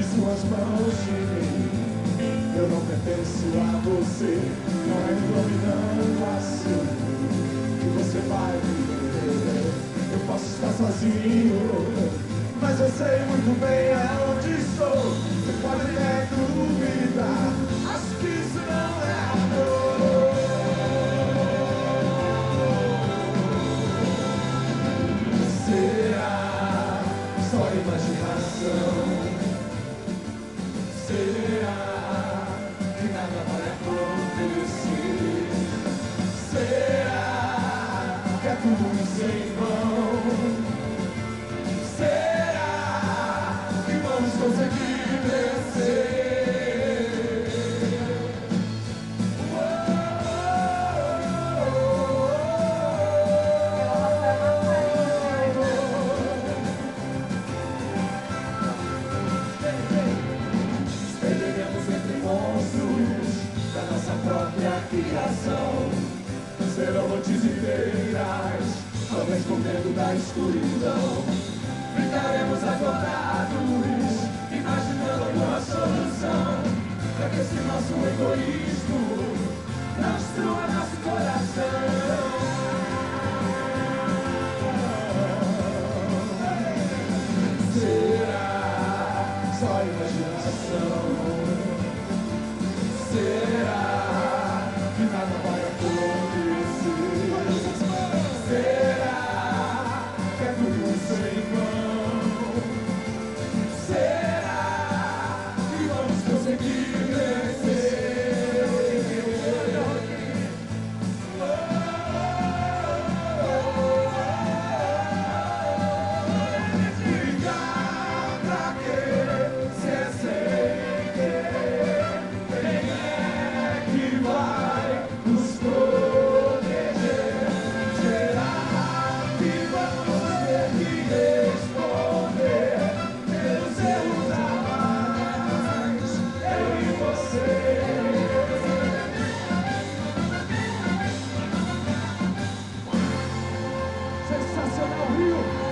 suas mãos de mim. Eu não pertenço a você, não é me dominando assim que você vai viver. Eu posso estar sozinho, mas eu sei muito bem aonde estou. Você pode até duvidar, acho que isso não é amor. Será só imaginação? Será que nada vai acontecer? Será que é tudo isso em vão? Será que vamos conseguir vencer? Esperemos entre monstros da nossa própria criação. Serão noites inteiras, só escondendo da escuridão. Ficaremos acordados, imaginando alguma solução, para que esse nosso egoísmo não destrua nosso coração. Será só imaginação? Será que nada vai acontecer? Será que é tudo isso em vão? Será que vamos conseguir vencer? Brigar pra quê? Se é sem querer, quem é que vai nos proteger? Será que vamos ter que responder pelos erros a mais? Eu e você. Sensacional, Rio!